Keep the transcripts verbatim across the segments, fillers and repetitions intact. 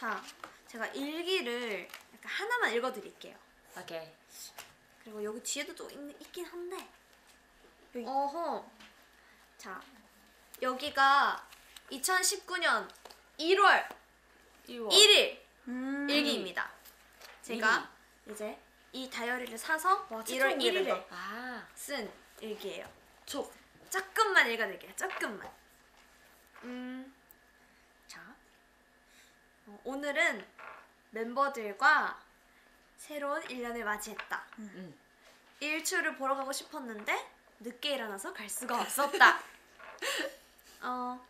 자, 제가 일기를 약간 하나만 읽어드릴게요. 오케이. 그리고 여기 뒤에도 또 있, 있긴 한데 여기. 어허. 자, 여기가 이천십구 년 일월 일월. 일일 음. 일기입니다. 제가 이제 이 다이어리를 사서 와, 일월 최초 일일에 공개된다. 아. 쓴 일기예요. 촉. 조금만 읽어드릴게요. 조금만. 음, 자, 어, 오늘은 멤버들과 새로운 일 년을 맞이했다. 음. 일출을 보러 가고 싶었는데 늦게 일어나서 갈 수가 없었다. 어,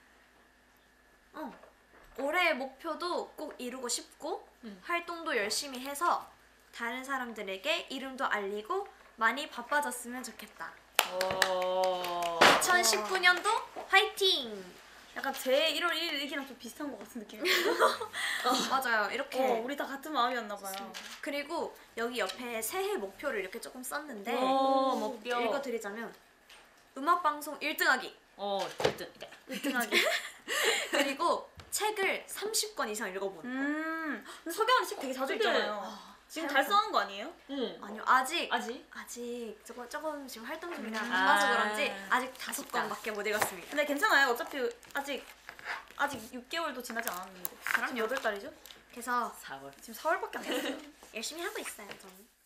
어, 올해의 목표도 꼭 이루고 싶고 음. 활동도 열심히 해서 다른 사람들에게 이름도 알리고 많이 바빠졌으면 좋겠다. 오. 이천십구 년도 화이팅! 약간 제 일월 일일 일기랑 좀 비슷한 것 같은 느낌이에요. 맞아요. 이렇게. 어, 우리 다 같은 마음이었나 봐요. 그리고 여기 옆에 새해 목표를 이렇게 조금 썼는데 오, 목표. 읽어드리자면 음악방송 일 등 하기, 어, 일단 일 등 하기 그리고 책을 삼십 권 이상 읽어보는 거. 음. 근데 석영 언니 책 되게 자주 근데- 읽잖아요. 지금 잘 달성한 거 아니에요? 응. 아니요, 아직 아직? 아직 조금, 조금 지금 활동 중이라 음. 바빠서 아. 그런지 아직 다섯 아쉽다. 권밖에 못 읽었습니다. 근데 괜찮아요. 어차피 아직 아직 육 개월도 지나지 않았는데. 지금 여덟 달이죠? 그래서 사월. 지금 사월밖에 안 됐어요. 열심히 하고 있어요, 저는.